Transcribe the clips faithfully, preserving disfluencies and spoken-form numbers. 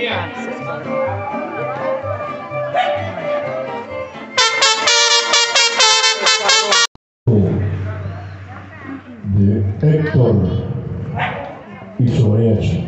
De Héctor y su mariachi.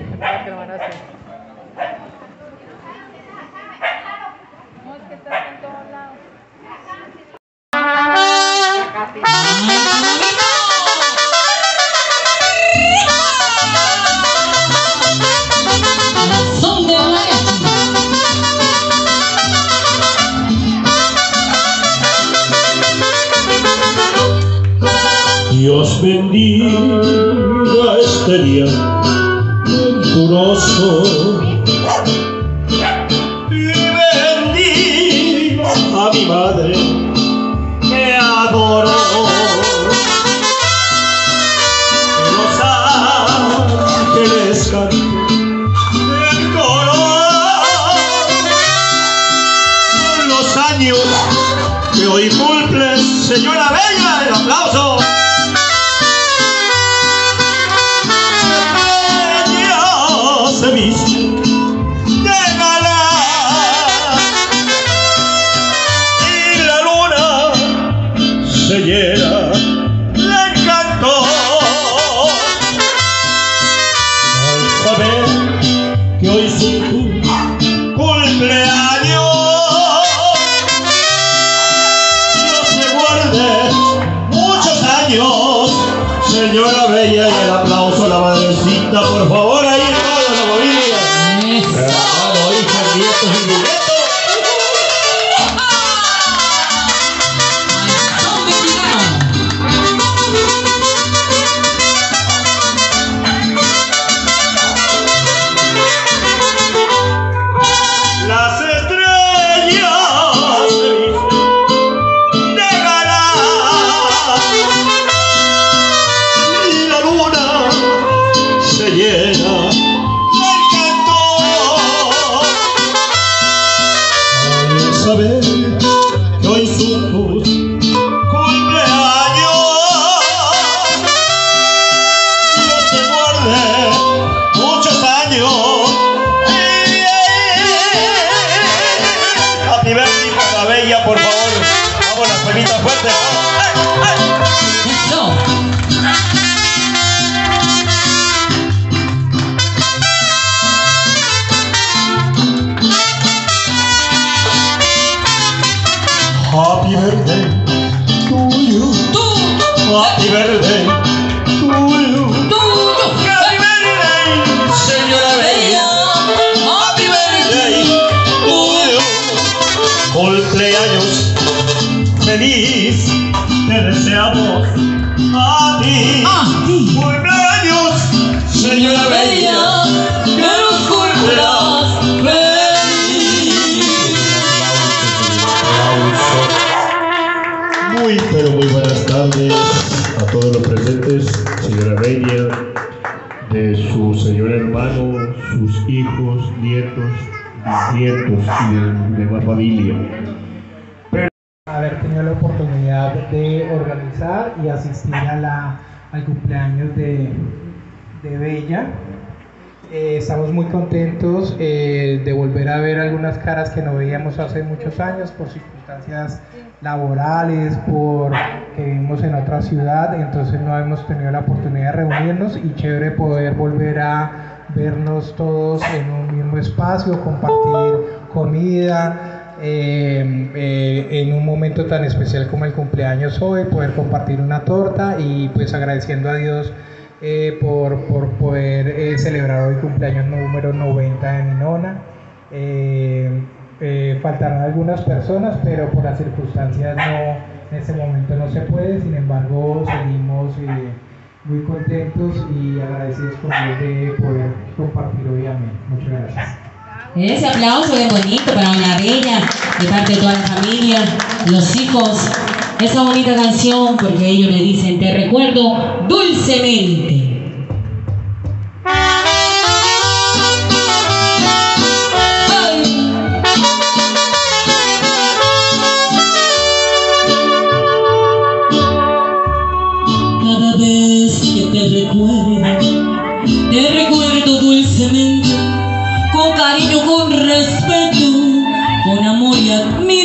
Dios bendiga este día venturoso y bendiga a mi madre que adoro. Que los ángeles canten el coro con los años que hoy cumples, señora bella. El aplauso. Se viste de gala y la luna se llena de encanto al saber que hoy es tu cumpleaños. Dios te guarde muchos años, señora bella, y el aplauso a la madrecita, por favor, ahí. Las estrellas se visten de gala y la luna se llena del canto al saber que hoy son tus cumpleaños. Dios te guarde muchos años. Happy birthday para la bella, por favor. Vamos, las palmitas fuertes. Eso. Happy birthday to you. Happy birthday to you. Happy birthday, señora bella. Happy birthday to you. Cumpleaños feliz te deseamos a ti. Cumpleaños, señora bella, que nos cumplas feliz. Muy, pero muy buenas tardes a todos los presentes, señora bella, de su señor hermano, sus hijos, nietos, bisnietos y de demás familia. Haber tenido la oportunidad de organizar y asistir a la, al cumpleaños de, de Bella. Eh, estamos muy contentos eh, de volver a ver algunas caras que no veíamos hace muchos años por circunstancias laborales, por que vivimos en otra ciudad, entonces no hemos tenido la oportunidad de reunirnos, y chévere poder volver a vernos todos en un mismo espacio, compartir comida. Eh, eh, en un momento tan especial como el cumpleaños hoy, poder compartir una torta y pues agradeciendo a Dios eh, por, por poder eh, celebrar hoy cumpleaños número noventa de mi nona. Eh, eh, faltarán algunas personas, pero por las circunstancias no, en este momento no se puede. Sin embargo, seguimos eh, muy contentos y agradecidos con Dios de poder compartir hoy. Amén. Muchas gracias. Ese aplauso bien bonito para Doña Bella, de parte de toda la familia, los hijos. Esa bonita canción, porque ellos le dicen: te recuerdo dulcemente. Cada vez que te recuerdo, te recuerdo dulcemente, con cariño, con respeto, con amor y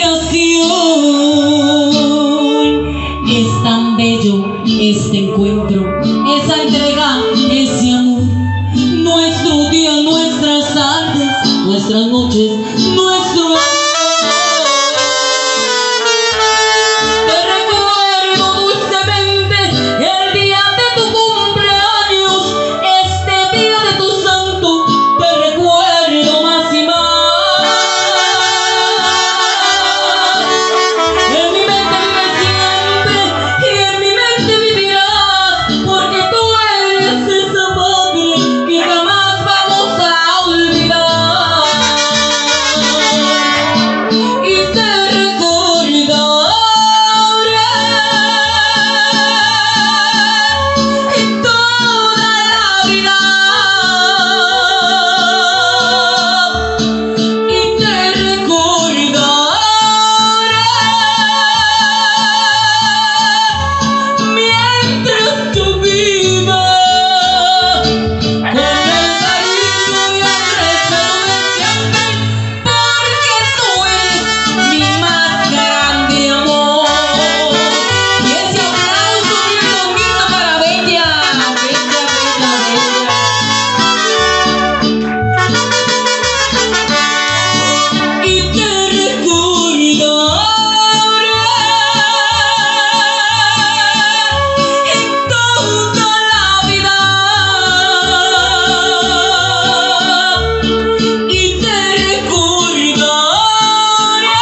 admiración. Es tan bello este encuentro, esa entrega, ese amor. Nuestro día, nuestras tardes, nuestras noches, nuestro amor. Te recuerdo dulcemente el día de tu cumpleaños, este día de tu santo, te recuerdo más y más. En mi mente vive siempre y en mi mente vivirás, porque tú eres esa madre que jamás vamos a olvidar. Y te recordaré en toda la vida. Y te recordaré mientras yo viva, con el cariño y el respeto de siempre, porque tú eres mi más grande amor. Y ese aplauso bien bonito para Bella, Bella, Bella, Bella. Y te recordaré en toda la vida. Y te recordaré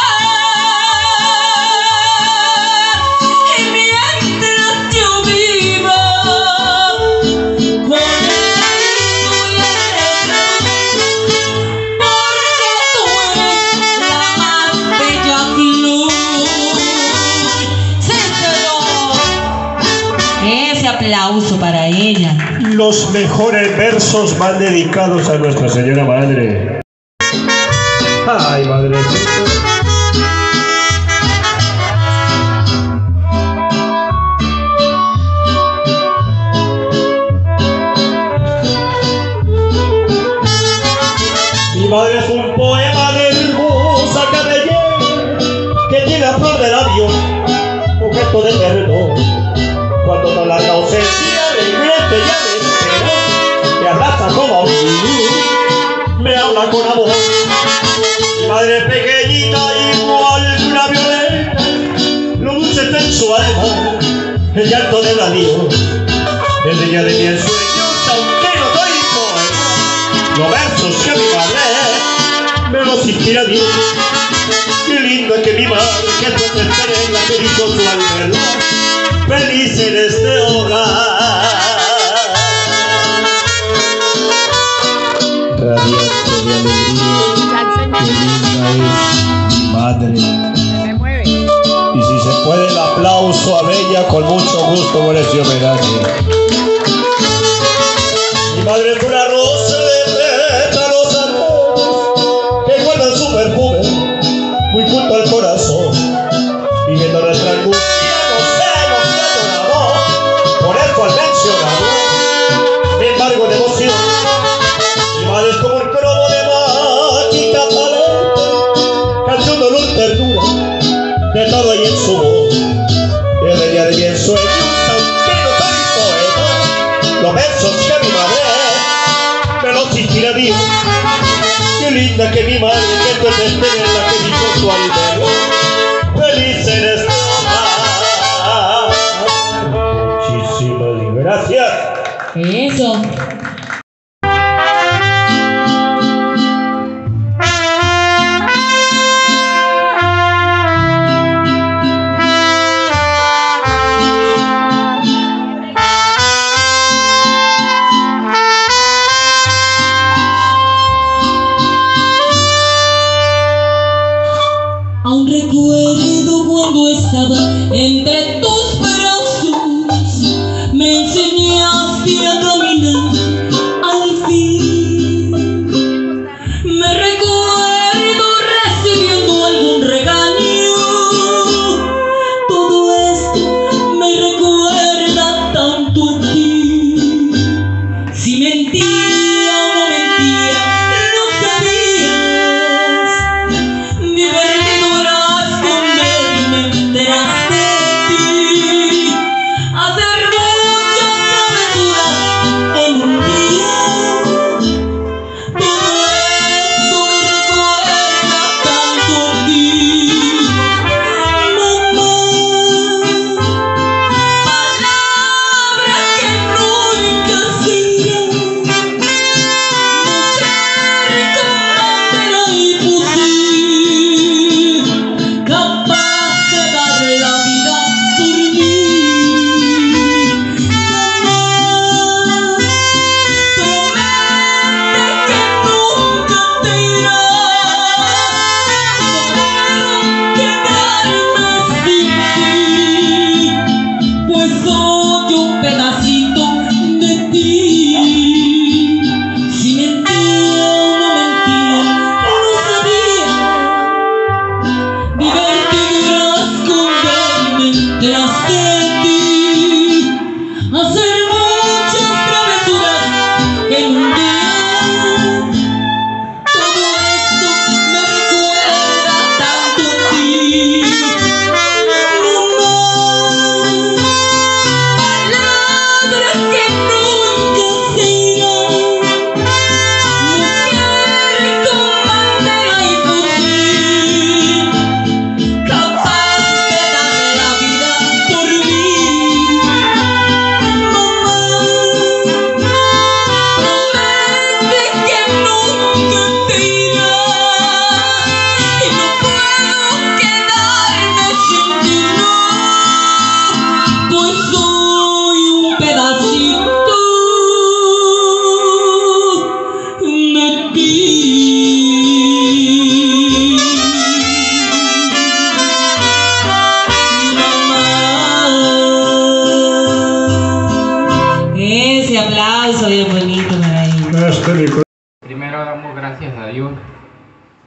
mientras yo viva, con el cariño y el respeto, porque tú eres la más bella flor. ¡Sí, señor! Ese aplauso para ella. Los mejores versos van dedicados a Nuestra Señora Madre. Ay, madrecita. Mi madre es un poema de hermosa cabellera que tiene a flor de labio un gesto de perdón. Cuando no la ausencia regrese ya me espera, me abraza como a un niño, me habla con amor. Mi madre es pequeñita igual que una violeta, lo dulce está en su alma, el llanto del adiós. Es ella de mis sueños, aunque no soy poeta, los versos que mi madre me los inspira Dios. Qué lindo es que mi madre, que tú te esperes, la que hizo su alma, feliz en este hogar. Radiante de alegría, qué linda es mi madre. Y si se puede el aplauso a Bella, con mucho gusto por ese homenaje. Mi madre es una rosa de pétalos azules que guardan su perfume muy junto al corazón. Y viendo nuestra angustia nos hemos llorado, por eso al mencionarlo me embargo de emoción. Mi madre es como un cromo de mágica paleta, canción, dolor, ternura, de todo y en su voz. Es ella de mis sueños, aunque no soy poeta, los versos que mi madre me los inspira Dios. Qué linda que mi madre, que tú te esperes, la que dijo su albergo, feliz en este hogar. Muchísimas gracias. Eso. Aún recuerdo cuando estaba entre tus brazos, me enseñaste a caminar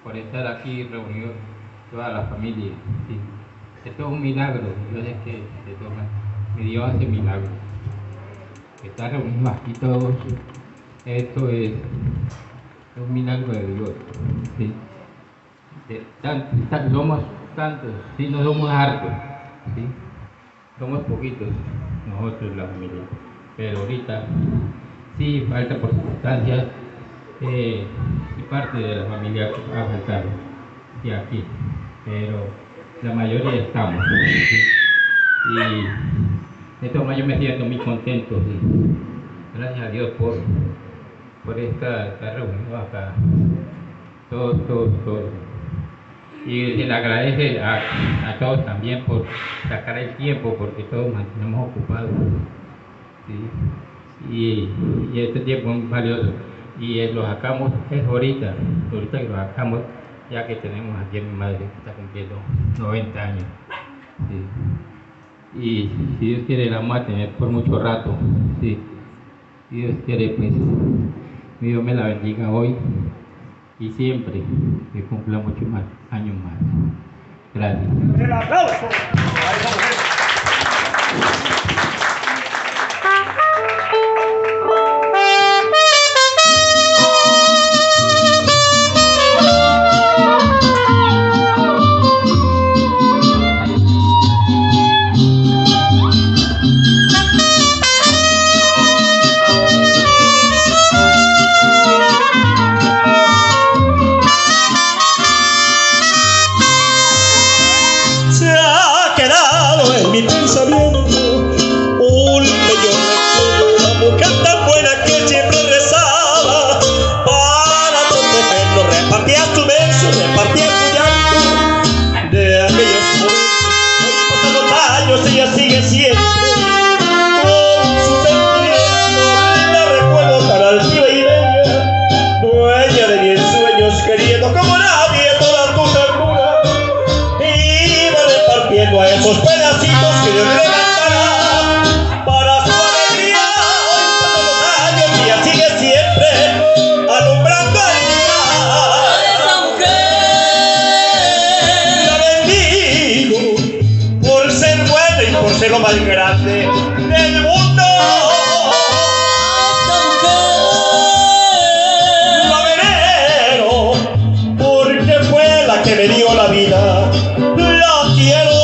por estar aquí reunido toda la familia. Sí. Esto es un milagro, yo sé que de todas, mi Dios hace milagros. Estar reunidos aquí todos, esto es un milagro de Dios. Sí. De, tan, tan, somos tantos, sí, no somos hartos, sí. Somos poquitos nosotros la familia, pero ahorita sí falta por circunstancias eh, y parte de la familia ha faltado y aquí, pero la mayoría estamos, ¿sí? Y de todas maneras yo me siento muy contento, ¿sí? Gracias a Dios por, por esta, esta reunión acá, todos, todos, todos. Y se le agradece a, a todos también por sacar el tiempo, porque todos nos mantenemos ocupados, ¿sí? y, y este tiempo es muy valioso. Y eh, lo sacamos, es ahorita, ahorita que lo sacamos, ya que tenemos aquí a mi madre que está cumpliendo noventa años. ¿Sí? Y si Dios quiere, la vamos a tener por mucho rato. ¿Sí? Si Dios quiere, pues, mi Dios me la bendiga hoy y siempre, que cumpla muchos más años más. Gracias. ¡El aplauso! Lo más grande del mundo. La venero porque fue la que me dio la vida. La quiero.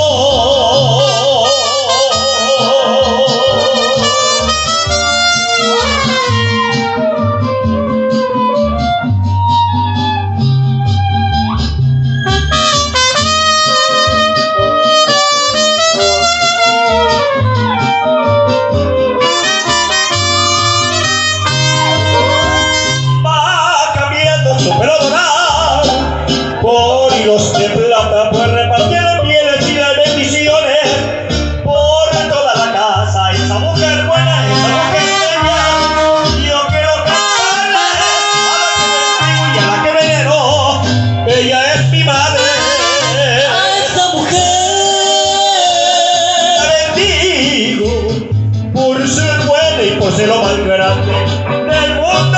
Lo más grande del mundo.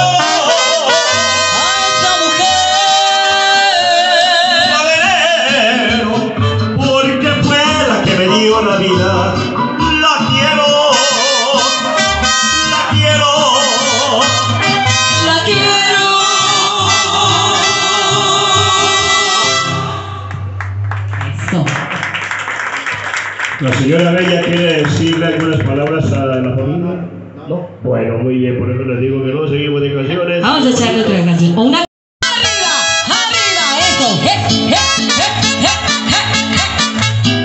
A esta mujer, la venero, porque fue la que me dio la vida. La quiero, la quiero, la quiero. Eso. La señora Bella quiere decirle algunas palabras a la familia. No, bueno, muy bien, por eso les digo que no seguimos de canciones. Vamos a echarle otra canción. Una. ¡Arriba! ¡Arriba! ¡Eso! ¡Je, je, je, je, je,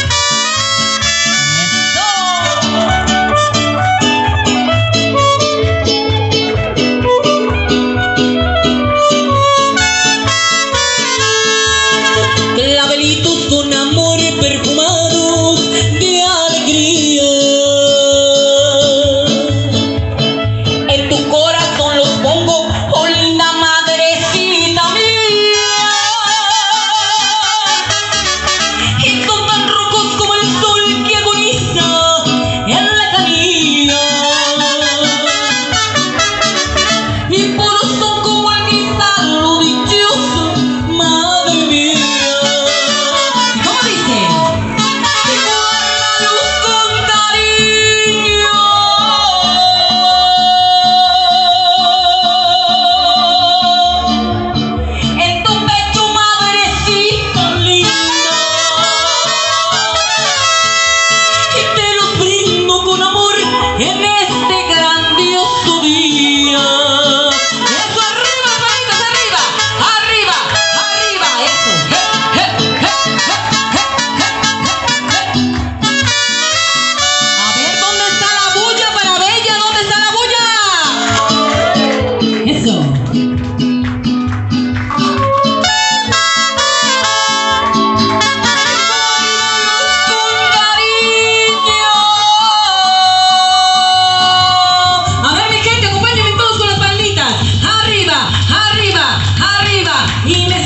eso! Clavelitos con amor perfumados de alegría. En tu corazón los pongo, oh linda madre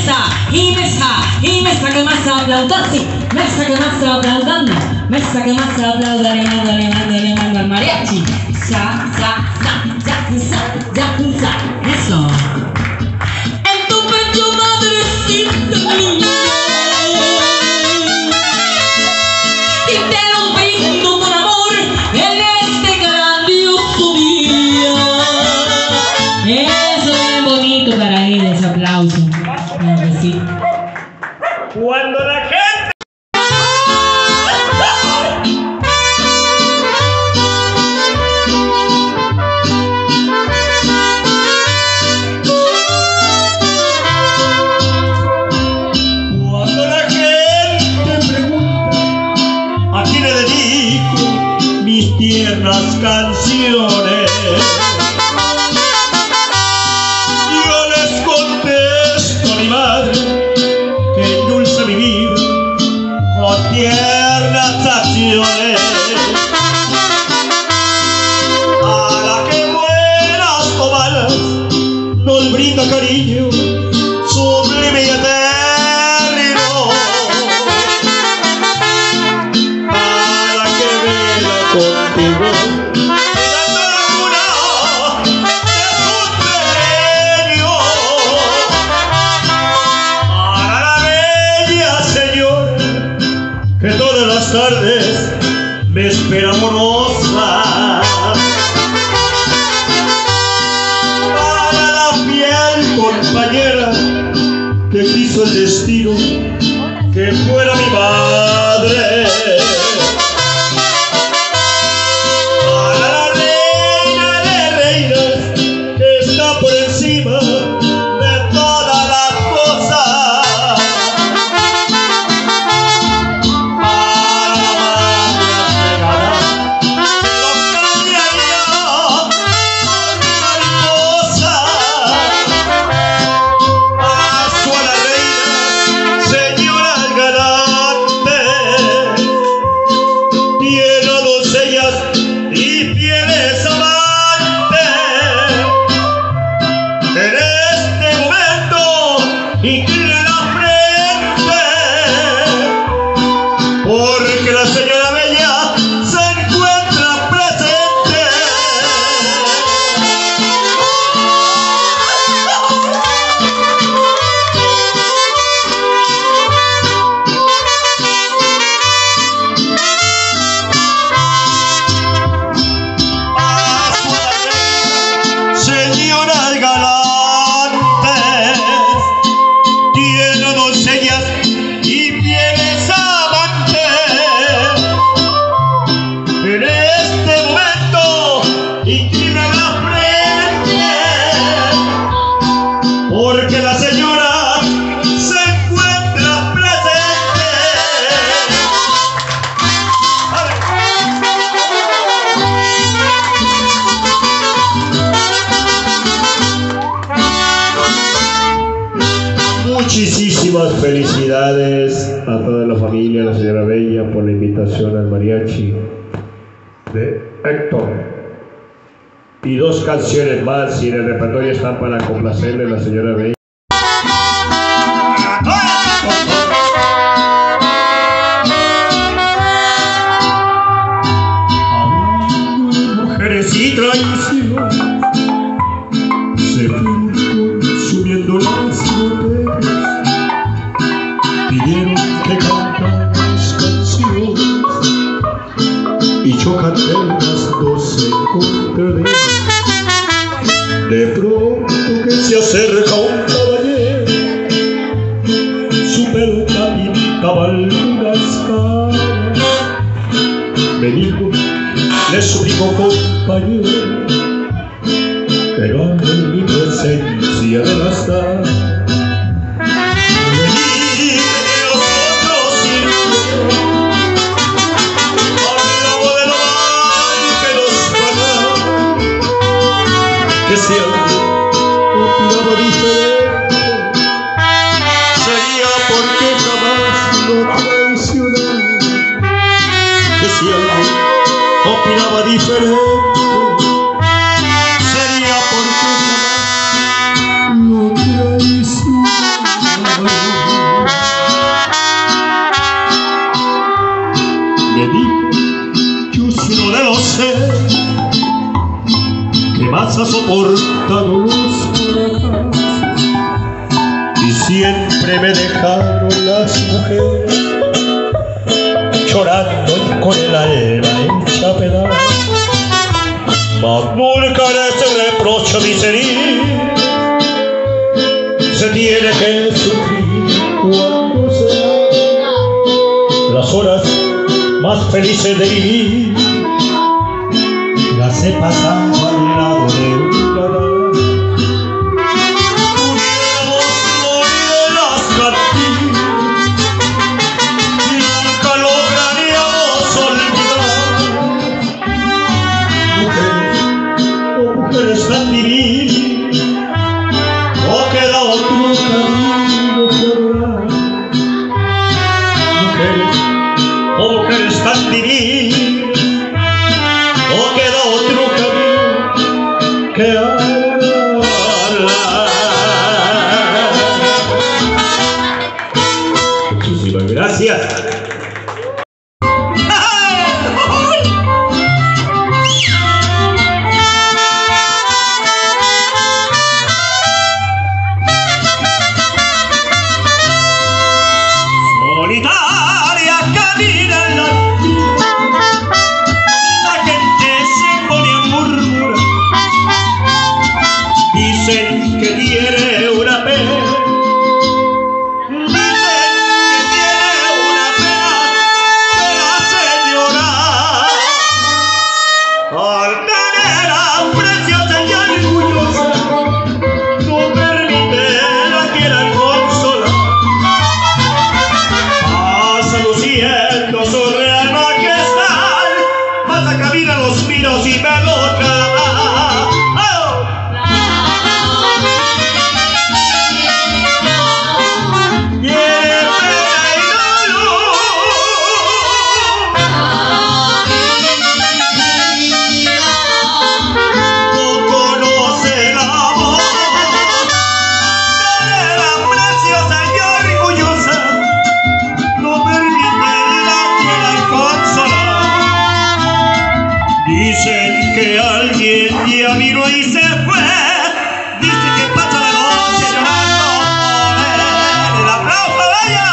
mesa, y mesa que más aplaudan, sí, mesa que más aplaudando, mesa que más aplaudan, animando, animando, animando al mariachi. Sa, sa, sa, yakuza, yakuza, eso. En tu pecho, madrecita mía, y te lo brindo con amor en este grandioso día. Eso es bien bonito para ir, ese aplauso. Sí. Cuando la gente Cuando la gente pregunta a quién le dedico mis tiernas canciones, yo les contesto a mi madre que endulce mi vida con tiernas acciones, a la que buenas o malas nos brinda cariño sublime y eterno, a la que vela contigo mirando la luna de tu sueño, para la bella señora que todas las tardes me espera amorosa, para la fiel compañera que quiso el destino que fuera mi madre, para la reina de reinas que está por encima de todas las cosas, para la madre negada que lo cambiaría por mi mariposa. Paso a la reina, señoras galantes, tierras doncellas y fieles amantes, en este momento inclinen la frente, porque la señora bella se encuentra presente. Paso a la reina, señoras galantes, tiernas doncellas y fieles amantes, en este momento inclinen la frente, porque la señora se encuentra presente. Muchísimas felicidades a toda la familia de la señora Bella por la invitación al mariachi de Héctor. Y dos canciones más y en el repertorio están para complacerle a la señora Bella. Mujeres y traiciones se fueron consumiendo las botellas, pidieron que cantáramos canciones y yo canté las dos en contra de ellas. De pronto que se acerca un caballero, su pelo pintaba algunas caras, me dijo, le suplico compañero, pegando en mi presencia de las damas. Me dije que nosotros sirvieron al lado de lo mal que nos pagaron, que si alguien opinaba diferente, sería porque jamás lo traicionaron, que si alguien opinaba diferente, soportado los corazones y siempre me dejaron las mujeres llorando y con el alma hecha pedazos. Mas nunca ese reproche miseria se tiene que sufrir cuando se dan las horas más felices de vivir. Las he pasado al lado de un canal. Hubiéramos morido en las cantinas y nunca lograríamos olvidar. Mujeres, oh mujeres tan divinas, no queda otro camino que adorar. Mujeres, oh mujeres tan divinas, no queda otro camino que adorarla. Muchísimas gracias. Solitaria camina en la dicen que tiene una pena, dicen que tiene una pena que la hace llorar. Altanera, preciosa y orgullosa, no permite la quieran consolar. Pasa luciendo su real majestad, pasa camina los miros y me loca. Dicen que alguien ya vino y se fue. Dicen que pasa la noche llorando por él. ¡El aplauso de ella!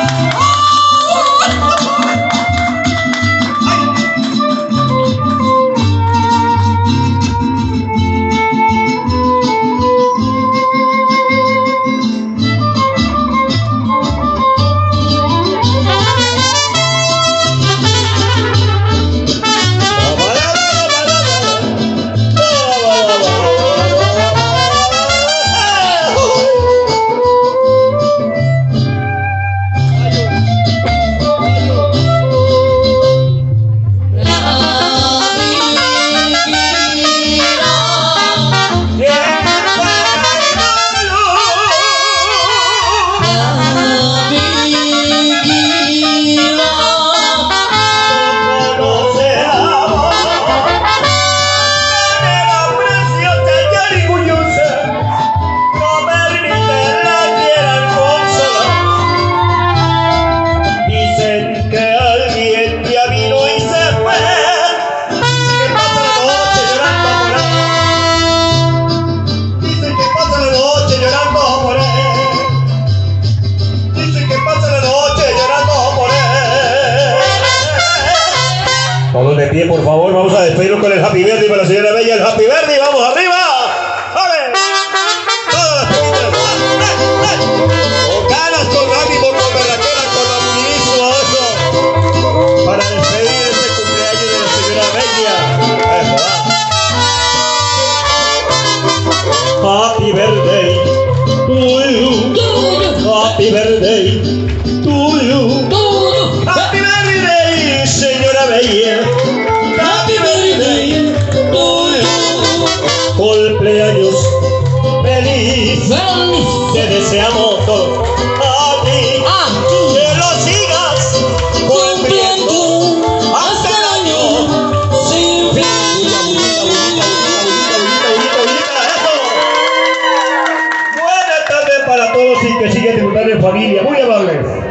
Todos de pie, por favor, vamos a despedirnos con el Happy Birthday para la señora Bella. El Happy Birthday, vamos arriba. ¡Vale! Todas las patitas. Con ganas, con ánimo, con berraquera, con optimismo, eso. Para despedir este cumpleaños de la señora Bella. Eso va. Happy Birthday to you. Happy Birthday to you. Happy Birthday, señora Bella. Happy Birthday to you. Cumpleaños feliz. Te deseamos todos a ti. Que lo sigas cumpliendo hasta el año sin fin. Buenas tardes para todos y que sigan disfrutando en familia. Muy amables.